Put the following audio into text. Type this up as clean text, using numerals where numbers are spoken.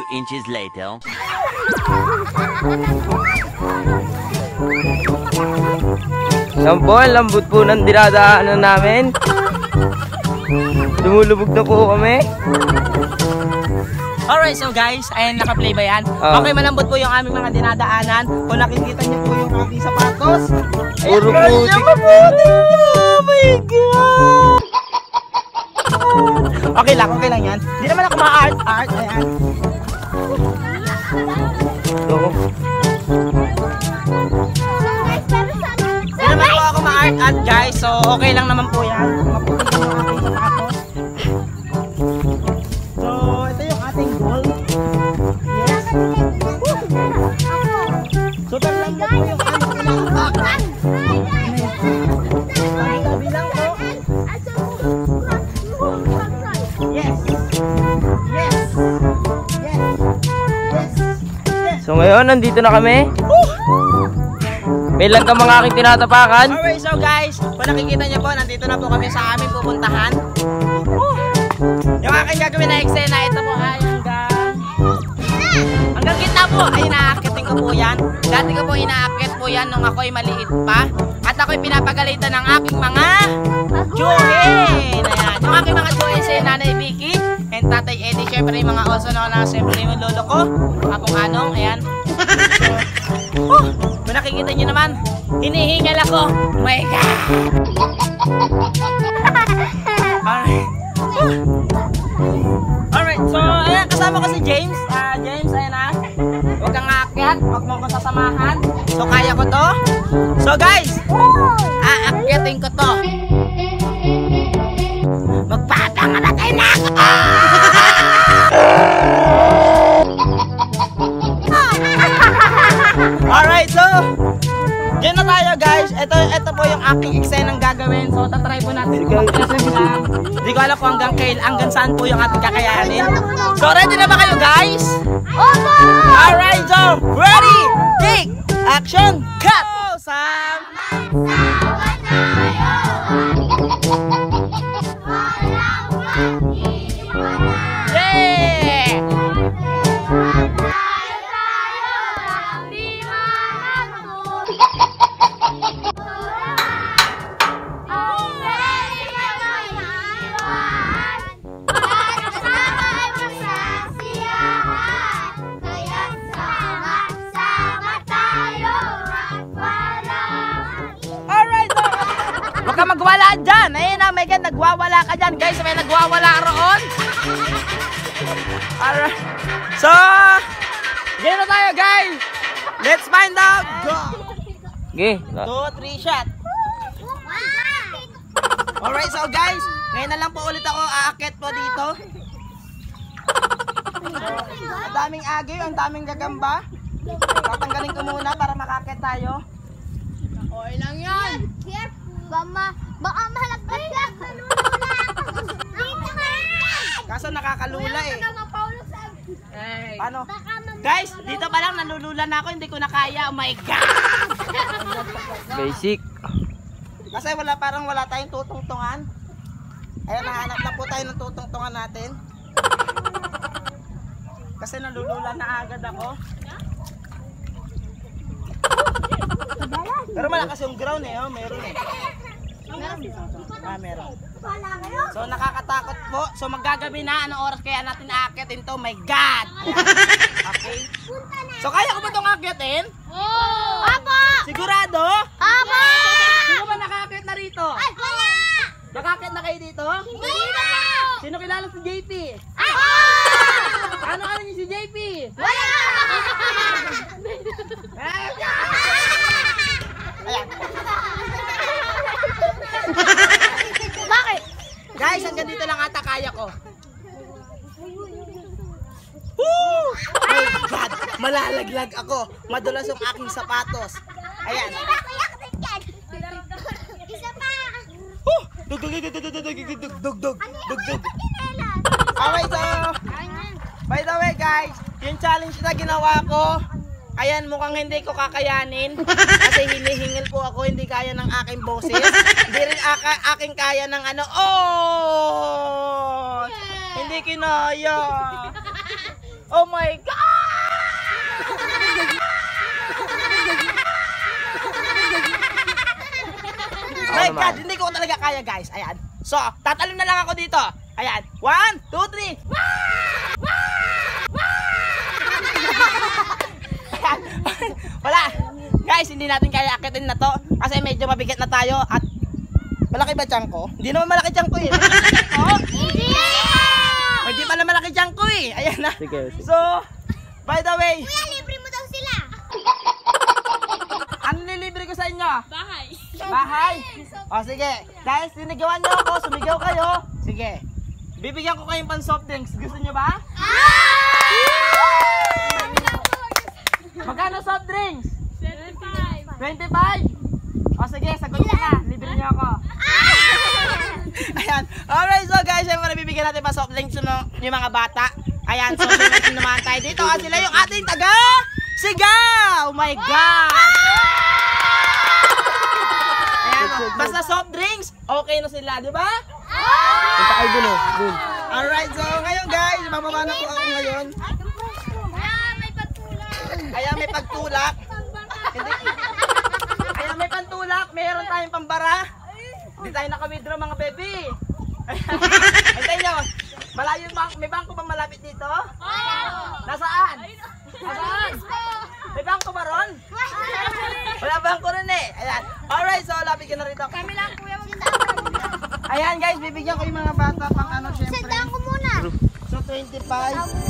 inches later. Yan po, ang lambot po ng dinadaanan namin. Lumulubog na po kami. Alright, so guys, ayan, naka-play ba yan? Okay, malambot po yung aming mga dinadaanan. Kung nakikita niyo po yung aking sapatos. Puro putik. Oh my God! Okay lang yan. Hindi naman ako ma-art. Ayan. Hindi naman ako ma-art, guys. So, okay lang naman po yan. Maputik yung aking sapatos. So, ito yung ating goal. Yes. Super lambot po yung aming pinakapakan. Sabi lang po. Yes. So ngayon, nandito na kami. May lang ka mga aking tinatapakan. Alright, so guys, kung nakikita niyo po, nandito na po kami sa aming pupuntahan. Yung aking gagawin na eksena, ito po ay hanggang gitna po ay inaakitin ko po yan. Dati ko po inaakit po yan nung ako'y maliit pa. At ako'y pinapagalitan ng aking mga Johen. Ayan, yung aking mga Johen si Nanay Vicky and Tatay Eddie. Siyempre yung mga oso na siyempre yung lolo ko, akong anong, ayan. Kung nakikita nyo naman, hinihingal ako. Oh my God! Alright, so ayan, kasama ko si James. James, ayan na. Huwag kang aakyat, huwag mo akong sasamahan. So kaya ko to. So guys, aakyatin ko to. Magpapangamatay na ako! Alright, so dyan na tayo guys. Ito po yung aking eksenang gagawin. So tatry po natin. Hindi ko alam kung hanggang saan po yung ating kakayanin. So ready na ba kayo guys? Opo! Alright, so ready, take, action, cut! Sam! Yeah! Huwag ka magwala dyan. Ayun na, may nagwawala ka dyan. Guys, may nagwawala roon. Alright. So, game na tayo guys. Let's find out. Go. Okay. 2, 3 shot. Alright, so guys, ngayon na lang po ulit ako aakyat po dito. Ang daming agay, ang daming gagamba. Tatanggalin ko muna para makakyat tayo. Okay lang yan. Baka malaglag ka. Kaso nakakalula eh. Paano? Guys, dito pa lang nalulula na ako, hindi ko na kaya. Oh my God! Basic. Kasi parang wala tayong tutungtungan. Ayan, nahanap na po tayo ng tutungtungan natin. Kasi nalulula na agad ako. Pero malakas yung ground eh, oh, meron eh. Meron. So nakakatakot po. So maggagabi na, anong oras kaya natin aakyatin to? My God! Okay. So kaya ko ba itong aakyatin? Oo! Opo! Sigurado? Opo! Sino ba nakaakyat na rito? Ay, wala! Nakaakyat na kayo dito? Hindi na! Sino kilala si JP? Ako! Ano niyo si JP? Wala! Ayan. Bakit? Guys, hanggang dito lang ata kaya ko. Woo! My God! Malalaglag ako. Madulas yung aking sapatos. Ayan. Isa pa! Dugdug. Alright, so by the way guys, yung challenge na ginawa ko, ayan, mukhang hindi ko kakayanin. Kasi hinihingil po ako, hindi kaya ng aking boses. Hindi rin aking kaya ng ano. Oh! Hindi kinaya. Oh my God! My God, hindi ko talaga kaya guys. Ayan. So, tatalon na lang ako dito. Ayan. 1, 2, 3. Ayan. Wala. Guys, hindi natin kaya akitin na to. Kasi medyo mabigat na tayo. At malaki ba tiyan ko? Hindi naman malaki tiyan ko eh. Hindi pala malaki tiyan ko eh. Ayan na. Sige. So, by the way. Kuya, libre mo daw sila. Ano nilibre ko sa inyo? Bahay. Bahay? O sige. Dahil sinigawan nyo ako, sumigaw kayo. Sige. Bibigyan ko kayong pan soft drinks. Gusto nyo ba? Magkano soft drinks? 25. 25? O sige, sagot nyo na. Libre nyo ako. Ayan. Alright, so guys, syempre bibigyan natin pa soft drinks yung mga bata. Ayan, so sunod naman tayo dito. At sila yung ating taga-sigaw! Oh my God! Ayan, basta soft drinks, okay na sila, di ba? Punta kayo dun oh. Dun. Alright, so ngayon guys, bababa na po ako ngayon. May pagtulak. Ayan, may pagtulak. Ayan, may pantulak. Meron tayong pambara. Hindi tayo naka-withdraw mga baby. Ayan, antayin nyo. Malayo may bangko bang malapit dito? Nasaan? Nasaan? May bangko ba ron? Wala bangko rin eh. Ayan. Alright, so lapit ka na rito. Kami lang kuya. Ayan guys, bibigyan ko yung mga bata pang ano syempre. Sandaan ko muna. So 25.